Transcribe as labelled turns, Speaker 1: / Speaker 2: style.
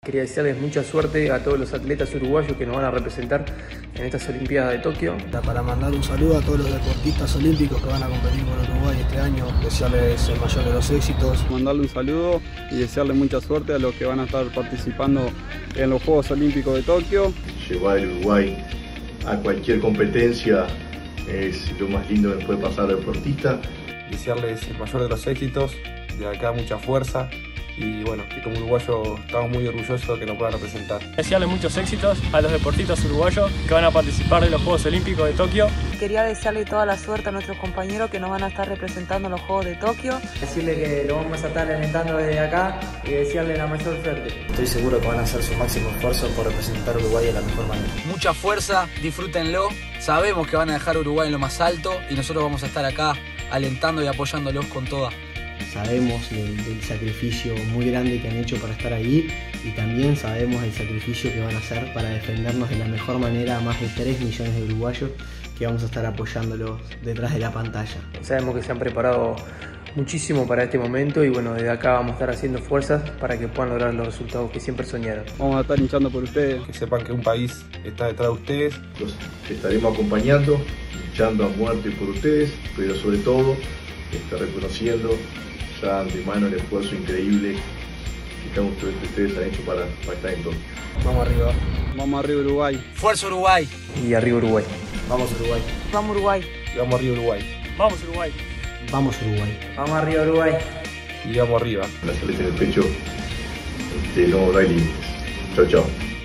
Speaker 1: Quería desearles mucha suerte a todos los atletas uruguayos que nos van a representar en estas Olimpiadas de Tokio.
Speaker 2: Para mandar un saludo a todos los deportistas olímpicos que van a competir por Uruguay este año, desearles el mayor de los éxitos.
Speaker 3: Mandarle un saludo y desearle mucha suerte a los que van a estar participando en los Juegos Olímpicos de Tokio.
Speaker 4: Llevar el Uruguay a cualquier competencia es lo más lindo que puede pasar al deportista.
Speaker 5: Desearles el mayor de los éxitos, de acá mucha fuerza. Y bueno, que como uruguayo estamos muy orgullosos de que nos puedan representar.
Speaker 6: Desearle muchos éxitos a los deportistas uruguayos que van a participar de los Juegos Olímpicos de Tokio.
Speaker 7: Quería desearle toda la suerte a nuestros compañeros que nos van a estar representando en los Juegos de Tokio.
Speaker 8: Decirle que lo vamos a estar alentando desde acá y desearle la mayor suerte.
Speaker 2: Estoy seguro que van a hacer su máximo esfuerzo por representar a Uruguay de la mejor manera.
Speaker 9: Mucha fuerza, disfrútenlo. Sabemos que van a dejar a Uruguay en lo más alto y nosotros vamos a estar acá alentando y apoyándolos con toda.
Speaker 10: Sabemos del sacrificio muy grande que han hecho para estar ahí y también sabemos el sacrificio que van a hacer para defendernos de la mejor manera a más de 3 millones de uruguayos que vamos a estar apoyándolos detrás de la pantalla.
Speaker 1: Sabemos que se han preparado muchísimo para este momento y bueno, desde acá vamos a estar haciendo fuerzas para que puedan lograr los resultados que siempre soñaron.
Speaker 3: Vamos a estar hinchando por ustedes.
Speaker 5: Que sepan que un país está detrás de ustedes.
Speaker 4: Los estaremos acompañando, luchando a muerte por ustedes, pero sobre todo reconociendo ya de mano el esfuerzo increíble que cada uno de ustedes han hecho para estar en Tokio.
Speaker 2: Vamos arriba.
Speaker 3: Vamos arriba Uruguay.
Speaker 9: ¡Fuerza Uruguay!
Speaker 1: Y arriba Uruguay.
Speaker 2: Vamos Uruguay.
Speaker 7: Vamos Uruguay.
Speaker 5: Y vamos arriba Uruguay.
Speaker 6: Vamos Uruguay.
Speaker 10: Vamos Uruguay.
Speaker 8: Vamos arriba Uruguay.
Speaker 5: Y vamos arriba.
Speaker 4: La salud en el pecho, no hay límites. Chao, chao.